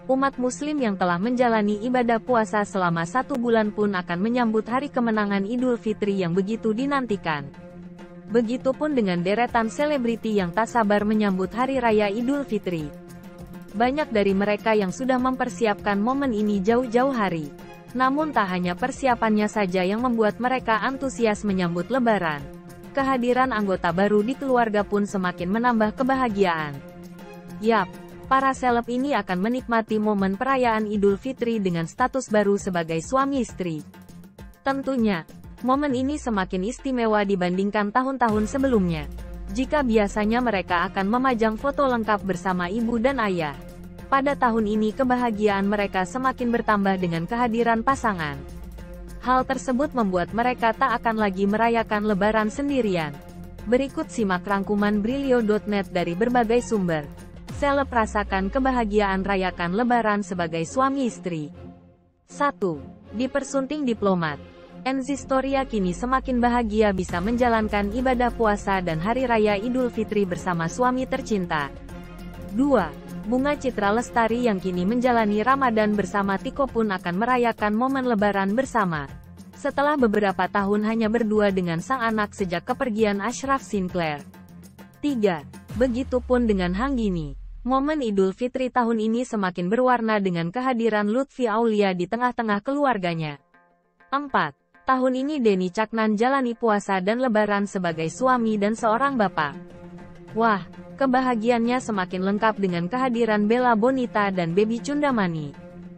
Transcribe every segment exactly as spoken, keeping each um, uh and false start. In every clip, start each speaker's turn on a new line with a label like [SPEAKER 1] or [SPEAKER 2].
[SPEAKER 1] umat muslim yang telah menjalani ibadah puasa selama satu bulan pun akan menyambut hari kemenangan Idul Fitri yang begitu dinantikan. Begitupun dengan deretan selebriti yang tak sabar menyambut Hari Raya Idul Fitri. Banyak dari mereka yang sudah mempersiapkan momen ini jauh-jauh hari. Namun tak hanya persiapannya saja yang membuat mereka antusias menyambut Lebaran. Kehadiran anggota baru di keluarga pun semakin menambah kebahagiaan. Yap, para seleb ini akan menikmati momen perayaan Idul Fitri dengan status baru sebagai suami istri. Tentunya, momen ini semakin istimewa dibandingkan tahun-tahun sebelumnya. Jika biasanya mereka akan memajang foto lengkap bersama ibu dan ayah, pada tahun ini kebahagiaan mereka semakin bertambah dengan kehadiran pasangan. Hal tersebut membuat mereka tak akan lagi merayakan Lebaran sendirian. Berikut simak rangkuman Brilio dot net dari berbagai sumber. Seleb rasakan kebahagiaan rayakan Lebaran sebagai suami istri. satu. Dipersunting diplomat. Enzi Storia kini semakin bahagia bisa menjalankan ibadah puasa dan Hari Raya Idul Fitri bersama suami tercinta. dua. Bunga Citra Lestari yang kini menjalani Ramadan bersama Tiko pun akan merayakan momen Lebaran bersama. Setelah beberapa tahun hanya berdua dengan sang anak sejak kepergian Ashraf Sinclair. tiga. Begitupun dengan Hanggini. Momen Idul Fitri tahun ini semakin berwarna dengan kehadiran Lutfi Aulia di tengah-tengah keluarganya. empat. Tahun ini Denny Caknan jalani puasa dan Lebaran sebagai suami dan seorang bapak. Wah, kebahagiaannya semakin lengkap dengan kehadiran Bella Bonita dan Baby Cundamani.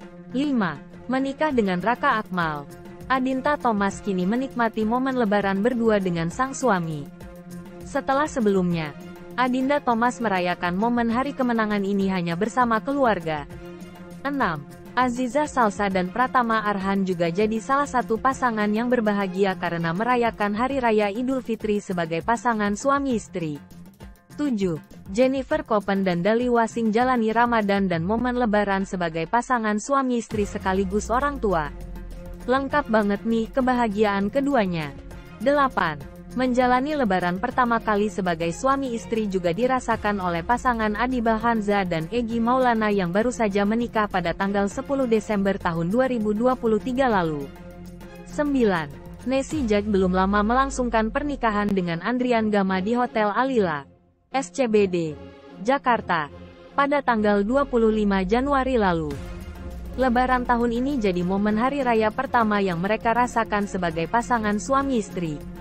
[SPEAKER 1] lima. Menikah dengan Raka Akmal. Adinta Thomas kini menikmati momen Lebaran berdua dengan sang suami. Setelah sebelumnya, Adinda Thomas merayakan momen hari kemenangan ini hanya bersama keluarga. enam. Aziza Salsa dan Pratama Arhan juga jadi salah satu pasangan yang berbahagia karena merayakan Hari Raya Idul Fitri sebagai pasangan suami istri. tujuh. Jennifer Koppen dan Dali Wasing jalani Ramadan dan momen Lebaran sebagai pasangan suami istri sekaligus orang tua. Lengkap banget nih kebahagiaan keduanya. delapan. Menjalani Lebaran pertama kali sebagai suami istri juga dirasakan oleh pasangan Adiba Hanza dan Egy Maulana yang baru saja menikah pada tanggal sepuluh Desember tahun dua ribu dua puluh tiga lalu. sembilan. Nessie Judge belum lama melangsungkan pernikahan dengan Andrian Gama di Hotel Alila, S C B D, Jakarta, pada tanggal dua puluh lima Januari lalu. Lebaran tahun ini jadi momen hari raya pertama yang mereka rasakan sebagai pasangan suami istri.